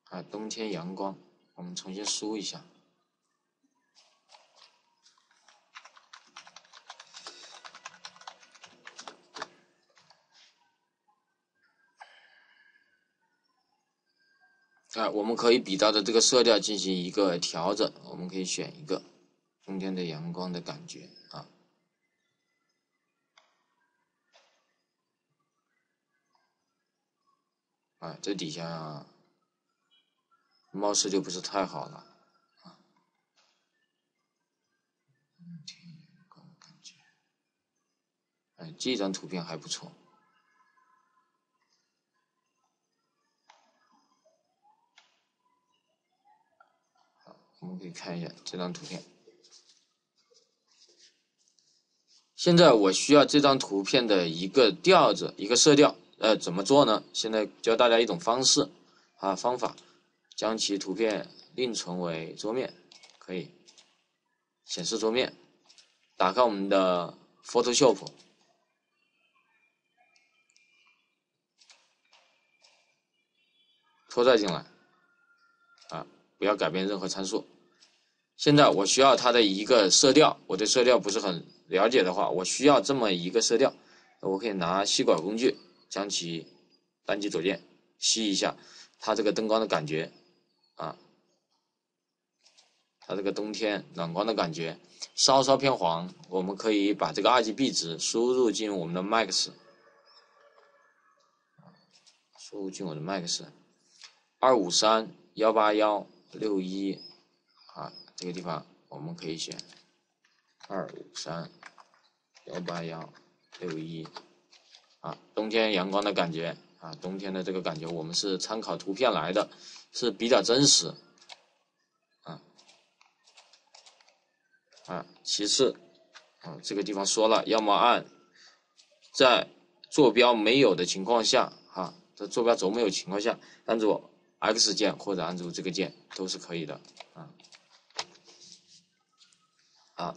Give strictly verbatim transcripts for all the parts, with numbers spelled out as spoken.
啊，冬天阳光，我们重新输一下。啊，我们可以比它的这个色调进行一个调整，我们可以选一个冬天的阳光的感觉啊。啊，这底下貌似就不是太好了啊。冬天阳光感觉，哎，这张图片还不错。好，我们可以看一下这张图片。现在我需要这张图片的一个调子，一个色调，呃，怎么做呢？现在教大家一种方式啊，方法，将其图片另存为桌面，可以显示桌面，打开我们的 Photoshop， 拖拽进来，啊，不要改变任何参数。现在我需要它的一个色调，我对色调不是很了解的话，我需要这么一个色调，我可以拿吸管工具将其单击左键吸一下，它这个灯光的感觉啊，它这个冬天暖光的感觉稍稍偏黄，我们可以把这个 R G B 值输入进我们的 Max， 输入进我的 Max 二五三一八一六一啊，这个地方我们可以选二五三一八一六一啊，冬天阳光的感觉啊，冬天的这个感觉我们是参考图片来的，是比较真实啊啊。其次啊，这个地方说了，要么按在坐标没有的情况下啊，在坐标轴没有情况下，按住 X 键或者按住这个键都是可以的啊啊。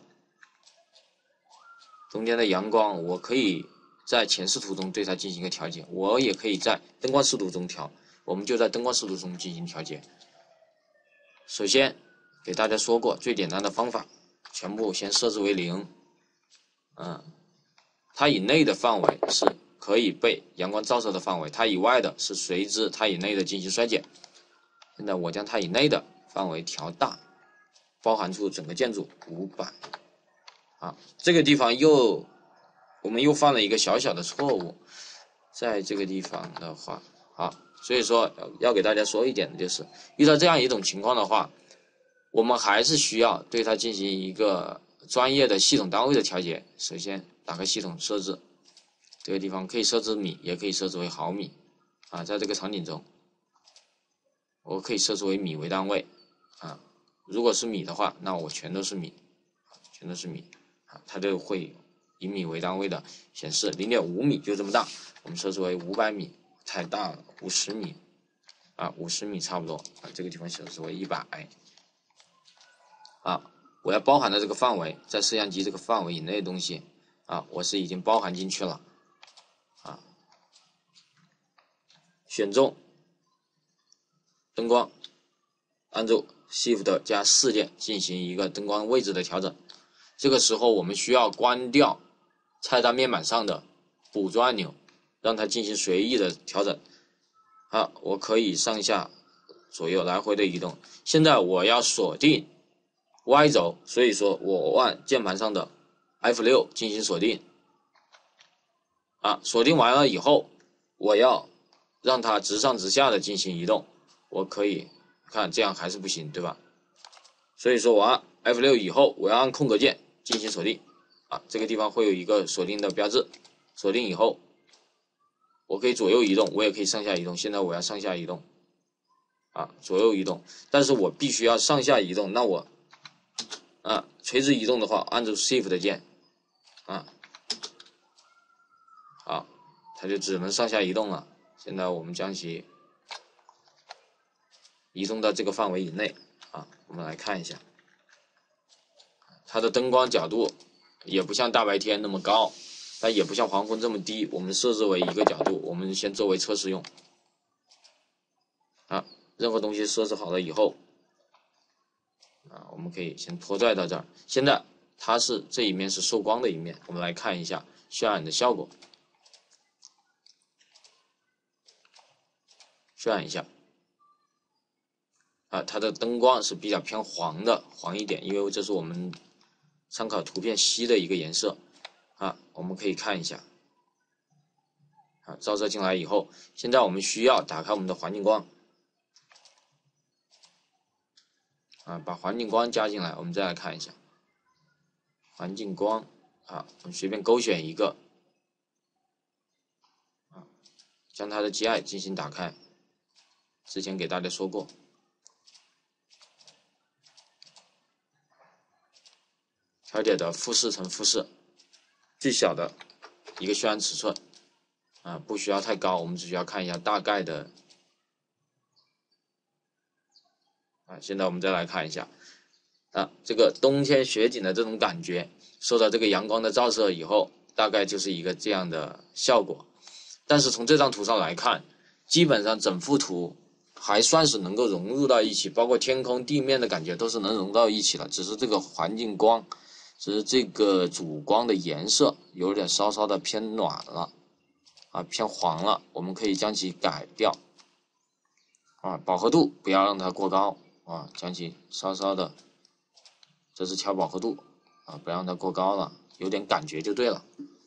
冬天的阳光，我可以在前视图中对它进行一个调节，我也可以在灯光视图中调，我们就在灯光视图中进行调节。首先给大家说过最简单的方法，全部先设置为零，嗯，它以内的范围是可以被阳光照射的范围，它以外的是随之它以内的进行衰减。现在我将它以内的范围调大，包含出整个建筑五百。啊，这个地方又我们又犯了一个小小的错误，在这个地方的话，好，所以说要给大家说一点的就是，遇到这样一种情况的话，我们还是需要对它进行一个专业的系统单位的调节。首先打开系统设置，这个地方可以设置米，也可以设置为毫米啊，在这个场景中，我可以设置为米为单位啊，如果是米的话，那我全都是米，全都是米。它就会以米为单位的显示 零点五 米就这么大，我们设置为五百米，太大了，五十米啊，五十米差不多啊，这个地方设置为一百啊，我要包含的这个范围，在摄像机这个范围以内的东西啊，我是已经包含进去了啊，选中灯光，按住 Shift 加四键进行一个灯光位置的调整。这个时候我们需要关掉菜单面板上的捕捉按钮，让它进行随意的调整。好，我可以上下左右来回的移动。现在我要锁定 Y 轴，所以说我按键盘上的 F 六 进行锁定。啊，锁定完了以后，我要让它直上直下的进行移动。我可以看这样还是不行，对吧？所以说我按 F 六 以后，我要按空格键进行锁定，啊，这个地方会有一个锁定的标志。锁定以后，我可以左右移动，我也可以上下移动。现在我要上下移动，啊，左右移动，但是我必须要上下移动。那我，啊，垂直移动的话，按住 Shift 键，啊，好，它就只能上下移动了。现在我们将其移动到这个范围以内，啊，我们来看一下。它的灯光角度也不像大白天那么高，但也不像黄昏这么低，我们设置为一个角度，我们先作为测试用。啊， 任何东西设置好了以后，啊，我们可以先拖拽到这儿。现在它是这一面是受光的一面，我们来看一下渲染的效果。渲染一下，啊，它的灯光是比较偏黄的，黄一点，因为这是我们参考图片 C 的一个颜色，啊，我们可以看一下，啊，照射进来以后，现在我们需要打开我们的环境光，啊，把环境光加进来，我们再来看一下，环境光，啊，我们随便勾选一个，啊，将它的 G I 进行打开。之前给大家说过，调节的负四乘负四，最小的一个渲染尺寸，啊，不需要太高，我们只需要看一下大概的。啊，现在我们再来看一下，啊，这个冬天雪景的这种感觉，受到这个阳光的照射以后，大概就是一个这样的效果。但是从这张图上来看，基本上整幅图还算是能够融入到一起，包括天空、地面的感觉都是能融到一起的，只是这个环境光，只是这个主光的颜色有点稍稍的偏暖了，啊，偏黄了，我们可以将其改掉，啊，饱和度不要让它过高，啊，将其稍稍的，这是调饱和度，啊，不让它过高了，有点感觉就对了。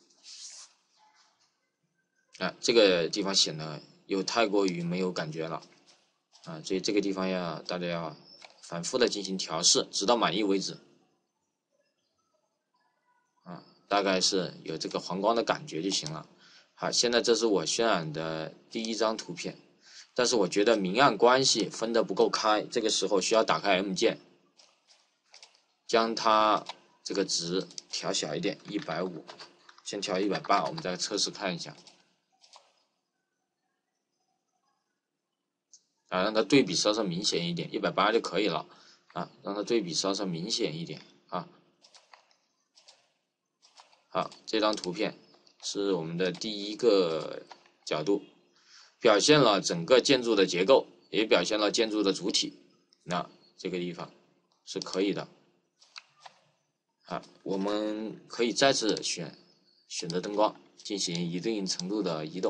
啊，这个地方显得又太过于没有感觉了。啊，所以这个地方要大家要反复的进行调试，直到满意为止。啊，大概是有这个黄光的感觉就行了。好，现在这是我渲染的第一张图片，但是我觉得明暗关系分得不够开，这个时候需要打开 M 键，将它这个值调小一点，一百五，先调一百八，我们再测试看一下。啊，让它对比稍稍明显一点，一百八就可以了。啊，让它对比稍稍明显一点啊。好，这张图片是我们的第一个角度，表现了整个建筑的结构，也表现了建筑的主体。那这个地方是可以的。啊，我们可以再次选选择灯光，进行一定程度的移动。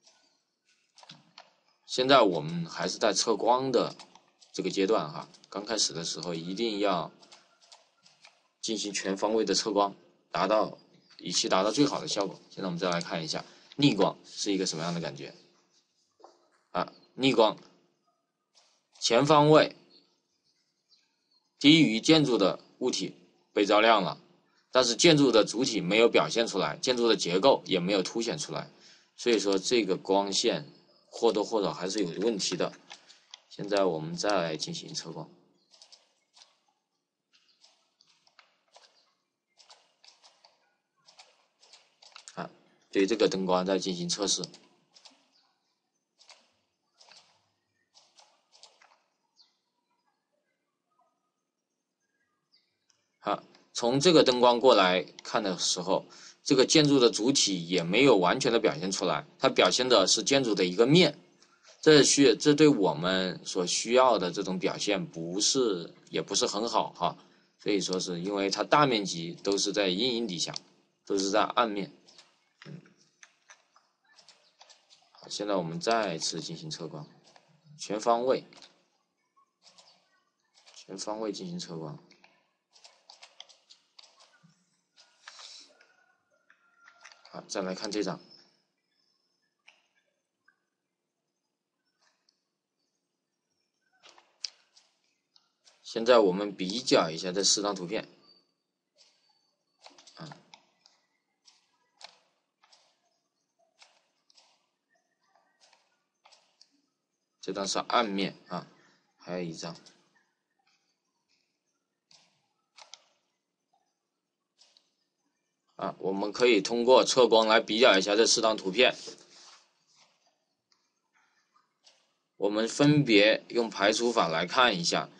现在我们还是在测光的这个阶段哈，刚开始的时候一定要进行全方位的测光，达到以期达到最好的效果。现在我们再来看一下逆光是一个什么样的感觉啊？逆光全方位低于建筑的物体被照亮了，但是建筑的主体没有表现出来，建筑的结构也没有凸显出来，所以说这个光线或多或少还是有问题的。现在我们再来进行测光，啊，对这个灯光再进行测试。好，从这个灯光过来看的时候，这个建筑的主体也没有完全的表现出来，它表现的是建筑的一个面。这需这对我们所需要的这种表现不是也不是很好哈，所以说是因为它大面积都是在阴影底下，都是在暗面。嗯，好，现在我们再次进行测光，全方位，全方位进行测光。好，再来看这张。现在我们比较一下这四张图片，啊，这张是暗面啊，还有一张，啊，我们可以通过测光来比较一下这四张图片。我们分别用排除法来看一下。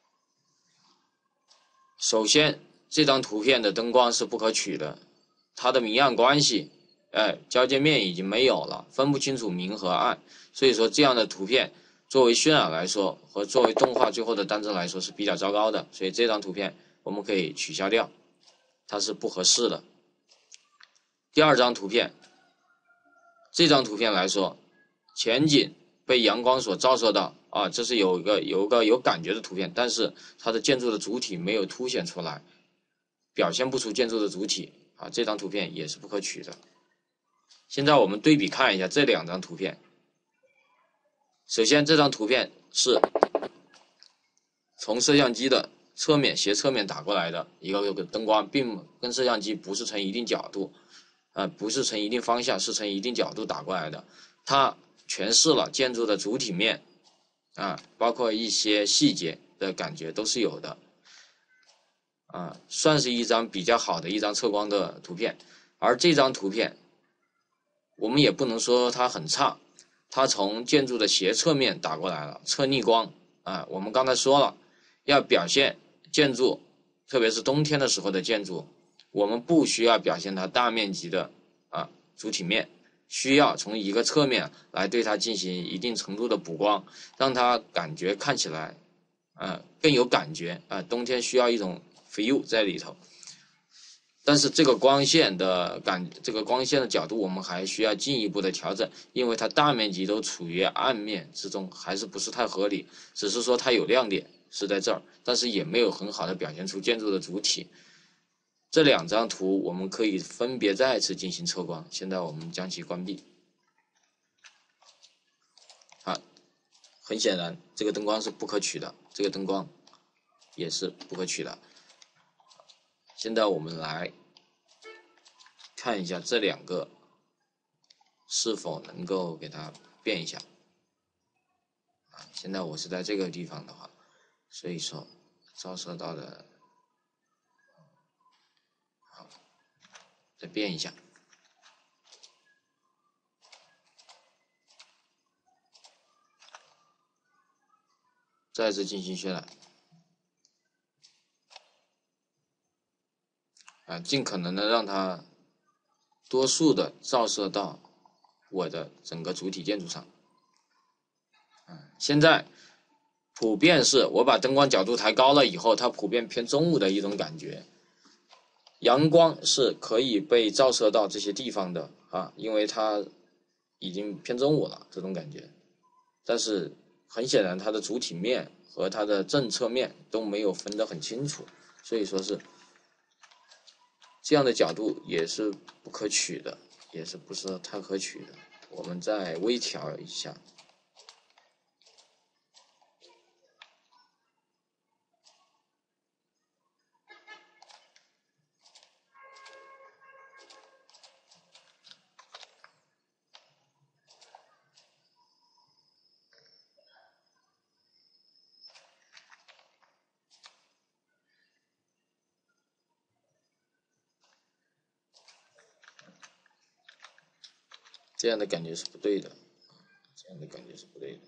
首先，这张图片的灯光是不可取的，它的明暗关系，哎，交界面已经没有了，分不清楚明和暗，所以说这样的图片作为渲染来说和作为动画最后的单帧来说是比较糟糕的，所以这张图片我们可以取消掉，它是不合适的。第二张图片，这张图片来说，前景被阳光所照射到啊，这是有一个有一个有感觉的图片，但是它的建筑的主体没有凸显出来，表现不出建筑的主体啊，这张图片也是不可取的。现在我们对比看一下这两张图片。首先，这张图片是从摄像机的侧面斜侧面打过来的一个灯光，并跟摄像机不是成一定角度，呃，不是成一定方向，是成一定角度打过来的。它诠释了建筑的主体面，啊，包括一些细节的感觉都是有的，啊，算是一张比较好的一张测光的图片。而这张图片，我们也不能说它很差。它从建筑的斜侧面打过来了，侧逆光啊。我们刚才说了，要表现建筑，特别是冬天的时候的建筑，我们不需要表现它大面积的啊主体面，需要从一个侧面来对它进行一定程度的补光，让它感觉看起来啊更有感觉啊。冬天需要一种 feel 在里头。但是这个光线的感，这个光线的角度，我们还需要进一步的调整，因为它大面积都处于暗面之中，还是不是太合理。只是说它有亮点是在这儿，但是也没有很好的表现出建筑的主体。这两张图我们可以分别再次进行测光，现在我们将其关闭。啊，很显然这个灯光是不可取的，这个灯光也是不可取的。现在我们来看一下这两个是否能够给它变一下。啊，现在我是在这个地方的话，所以说照射到的，好，再变一下。再次进行渲染。啊，尽可能的让它多数的照射到我的整个主体建筑上。啊，现在普遍是我把灯光角度抬高了以后，它普遍偏中午的一种感觉。阳光是可以被照射到这些地方的啊，因为它已经偏中午了这种感觉。但是很显然，它的主体面和它的正侧面都没有分得很清楚，所以说是。这样的角度也是不可取的，也是不是太可取的。我们再微调一下。这样的感觉是不对的，这样的感觉是不对的。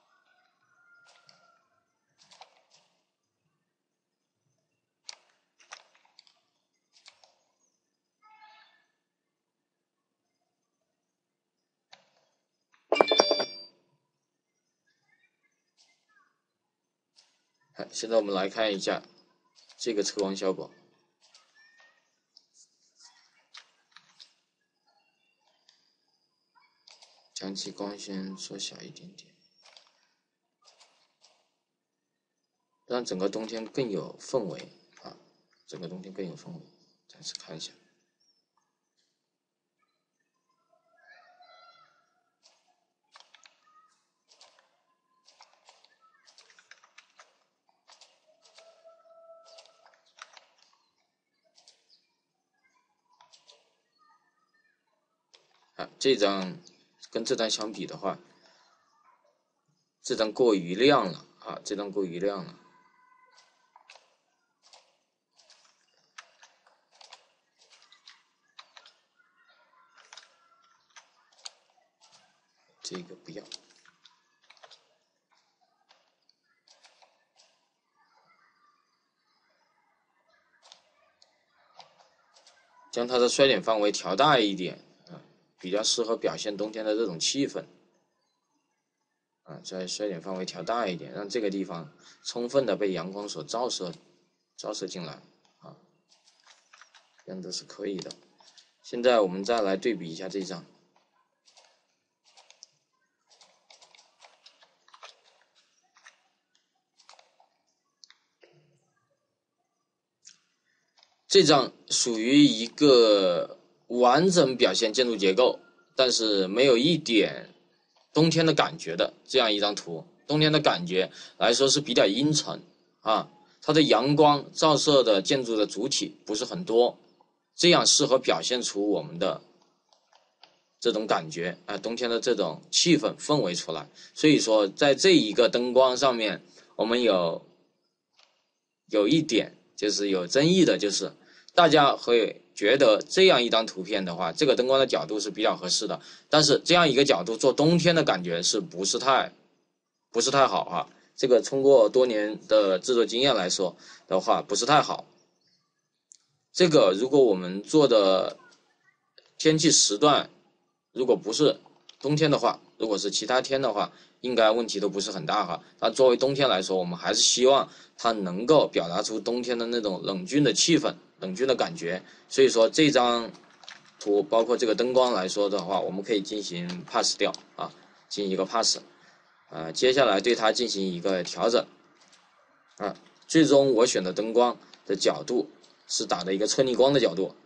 好，现在我们来看一下这个测光效果。将其光线缩小一点点，让整个冬天更有氛围啊！整个冬天更有氛围。再次看一下。啊，这张跟这张相比的话，这张过于亮了啊，这张过于亮了。这个不要。将它的衰减范围调大一点啊，比较适合表现冬天的这种气氛。啊， 啊，在衰点范围调大一点，让这个地方充分的被阳光所照射照射进来啊，这样都是可以的。现在我们再来对比一下这张。这张属于一个完整表现建筑结构，但是没有一点冬天的感觉的这样一张图。冬天的感觉来说是比较阴沉啊，它的阳光照射的建筑的主体不是很多，这样适合表现出我们的这种感觉啊，冬天的这种气氛氛围出来。所以说，在这一个灯光上面，我们有有一点就是有争议的，就是大家会觉得这样一张图片的话，这个灯光的角度是比较合适的，但是这样一个角度做冬天的感觉是不是太不是太好啊？这个通过多年的制作经验来说的话，不是太好。这个如果我们做的天气时段如果不是冬天的话，如果是其他天的话，应该问题都不是很大哈。那作为冬天来说，我们还是希望它能够表达出冬天的那种冷峻的气氛、冷峻的感觉。所以说这张图包括这个灯光来说的话，我们可以进行 pass 掉啊，进行一个 pass。呃，接下来对它进行一个调整啊。最终我选的灯光的角度是打的一个侧逆光的角度。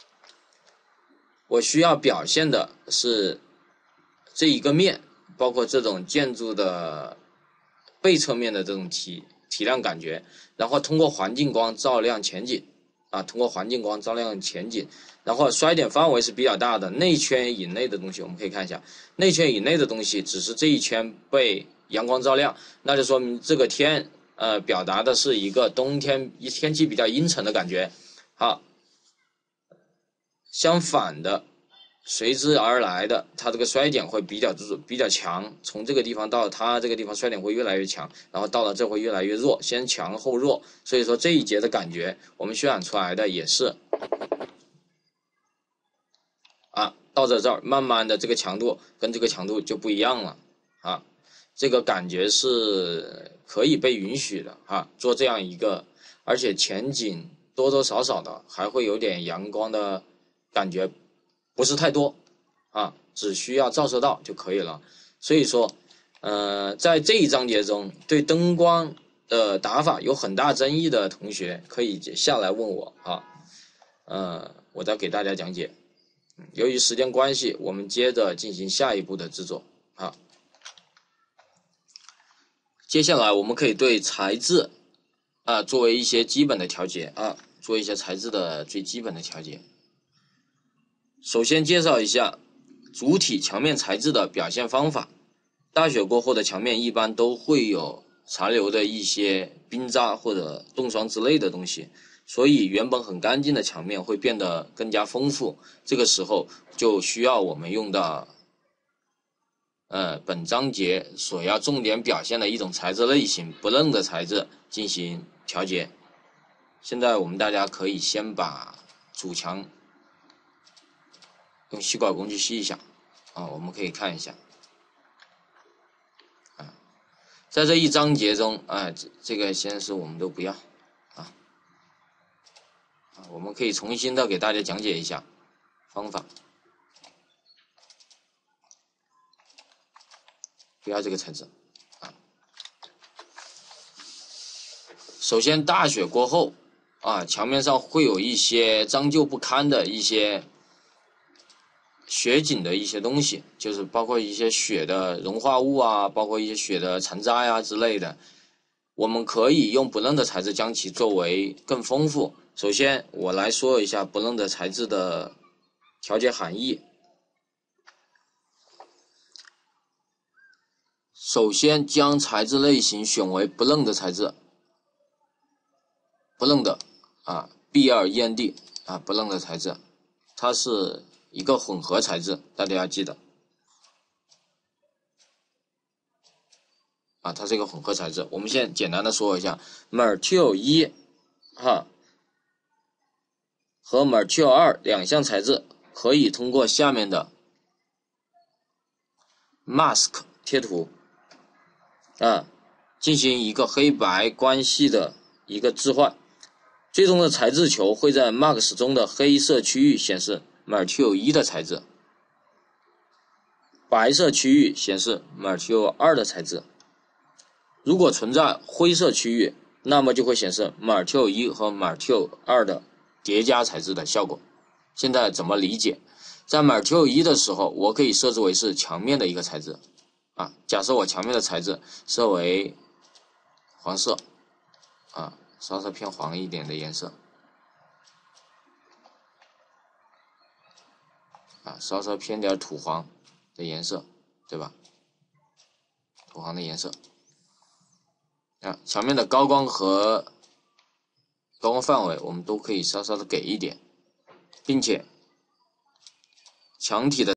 我需要表现的是这一个面，包括这种建筑的背侧面的这种体体量感觉，然后通过环境光照亮前景啊，通过环境光照亮前景，然后衰点范围是比较大的，内圈以内的东西我们可以看一下，内圈以内的东西只是这一圈被阳光照亮，那就说明这个天呃表达的是一个冬天天气比较阴沉的感觉。好。相反的，随之而来的，它这个衰点会比较比较强，从这个地方到它这个地方衰点会越来越强，然后到了这会越来越弱，先强后弱。所以说这一节的感觉，我们渲染出来的也是啊，到这这儿慢慢的这个强度跟这个强度就不一样了啊，这个感觉是可以被允许的啊，做这样一个，而且前景多多少少的还会有点阳光的感觉，不是太多啊，只需要照射到就可以了。所以说，呃，在这一章节中，对灯光的打法有很大争议的同学，可以下来问我啊，呃，我再给大家讲解。由于时间关系，我们接着进行下一步的制作啊。接下来我们可以对材质啊作为一些基本的调节啊，做一些材质的最基本的调节。首先介绍一下主体墙面材质的表现方法。大雪过后的墙面一般都会有残留的一些冰渣或者冻霜之类的东西，所以原本很干净的墙面会变得更加丰富。这个时候就需要我们用到呃本章节所要重点表现的一种材质类型——不楞的材质进行调节。现在我们大家可以先把主墙用吸管工具吸一下啊，我们可以看一下啊，在这一章节中啊，这这个先是我们都不要啊啊，我们可以重新的给大家讲解一下方法，不要这个材质啊。首先，大雪过后啊，墙面上会有一些脏旧不堪的一些雪景的一些东西，就是包括一些雪的融化物啊，包括一些雪的残渣呀、啊、之类的。我们可以用不楞的材质将其作为更丰富。首先，我来说一下不楞的材质的调节含义。首先，将材质类型选为不楞的材质，不楞的啊 B 二 E N D 啊，不楞的材质，它是一个混合材质，大家要记得啊，它是一个混合材质。我们先简单的说一下 Mertil 一哈和 Mertil 二两项材质可以通过下面的 mask 贴图啊，进行一个黑白关系的一个置换。最终的材质球会在 Max 中的黑色区域显示 Martell 一的材质，白色区域显示 Martell 二的材质。如果存在灰色区域，那么就会显示 Martell 一和 Martell 二的叠加材质的效果。现在怎么理解？在 Martell 一的时候，我可以设置为是墙面的一个材质啊。假设我墙面的材质设为黄色啊，稍稍偏黄一点的颜色啊，稍稍偏点土黄的颜色，对吧？土黄的颜色啊，墙面的高光和高光范围我们都可以稍稍的给一点，并且墙体的